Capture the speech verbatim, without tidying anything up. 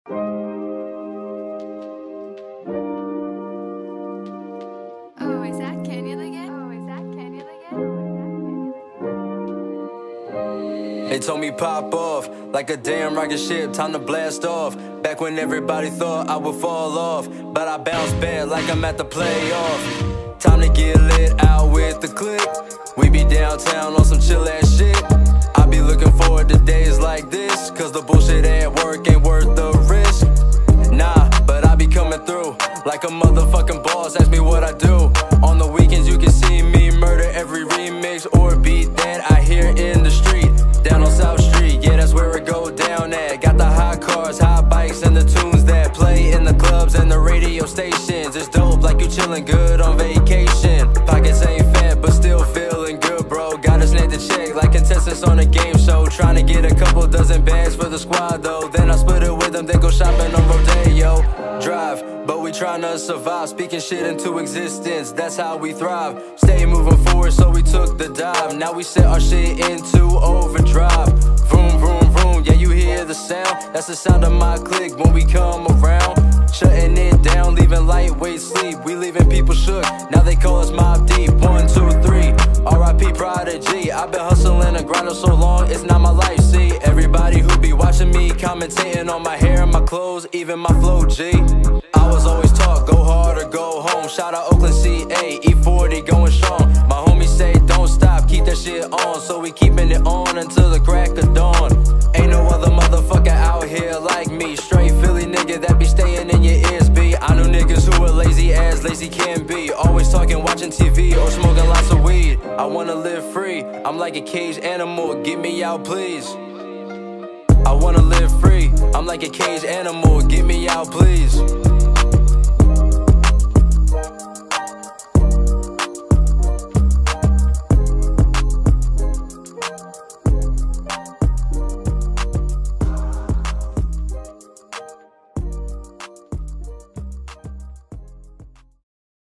Oh, is that Canyon again? Oh, is that Canyon again? They told me pop off like a damn rocket ship, time to blast off. Back when everybody thought I would fall off, but I bounced back like I'm at the playoff. Time to get lit out with the clique. We be downtown on some chill ass shit. I be looking forward to days like this, cause the bullshit at work ain't worth the risk. Nah, but I be coming through like a motherfucking boss, ask me what I do. On the weekends you can see me murder every remix or beat that I hear in the street. Down on South Street, yeah, that's where it go down at. Got the hot cars, hot bikes, and the tunes that play in the clubs and the radio stations. It's dope like you chillin' good on vacation. Pockets ain't fat, but still feeling good, bro. Gotta snag the check like contestants on a game show. Trying to get a couple dozen bags for the squad, though. Then I split it with them, then go shopping on Rodeo Drive. But we tryna survive, speaking shit into existence, that's how we thrive. Stay moving forward, so we took the dive. Now we set our shit into overdrive. Vroom, vroom, vroom, yeah, you hear the sound. That's the sound of my clique when we come around. Shutting it down, leaving lightweight sleep. We leaving people shook, now they call us Mob Deep. One, two, three, R I P Prodigy. I've been hustling and grinding so long, it's not my life, see. Everybody who be watching me, commentating on my hair and my clothes, even my flow, G. I was always taught, go hard or go home. Shout out Oakland C A, E forty going strong. My homies say don't stop, keep that shit on. So we keeping it on until the crack of dawn. Ain't no other motherfucker out here like me. Straight Philly nigga that be staying in your ears, B. I know niggas who are lazy as lazy can be. Always talking, watching T V or smoking lots of weed. I wanna live free, I'm like a caged animal, get me out please. I wanna live free, I'm like a caged animal, get me out please.